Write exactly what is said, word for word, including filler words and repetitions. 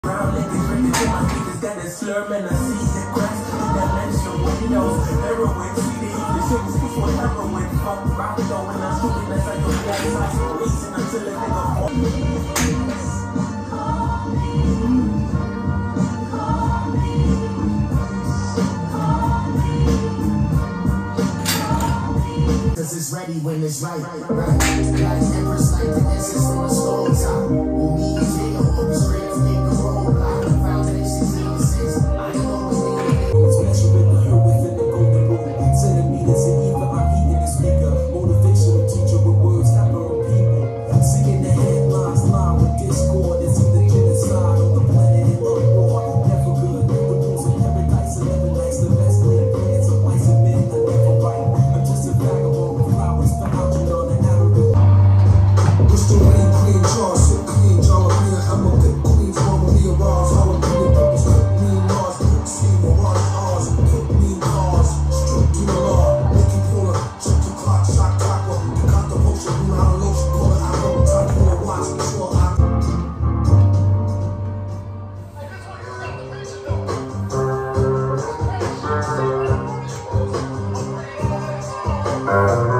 Brown niggas drinking to my feet, got that slurp and I see the cracks in that mansion windows. Heroin, see the English, it was before heroin. Fuck rock though, when I'm shooting, that's like a black side reason until a nigga fall. Cause it's ready when it's right, right, right. Like Empress, like the essence from the stone top. Who needs it, or hope straight to make the road block. Foundations in the sense, I ain't always thinking it. Special in the hood within the golden rule. Centimeters and even I'm heating the speaker. Motivational teacher with words that burn people. Singing the headlines, line with discord. It's either genocide or the planet in uproar. Never good, but losing paradise eleven nights. The best laid plans of mice and men that never right. I'm just a vagabond with flowers for out on the avenue. What's the rain, clean jar, sit clean jar of me. I'm a big queen, mama me around. How I do it, people strip me Mars, see me run ours, cook me cars, strip to the law, make you pull up, check the clock, shot clock, you got the potion, you know how to lotion, pull it, I know the time for a watch, sure I. Thank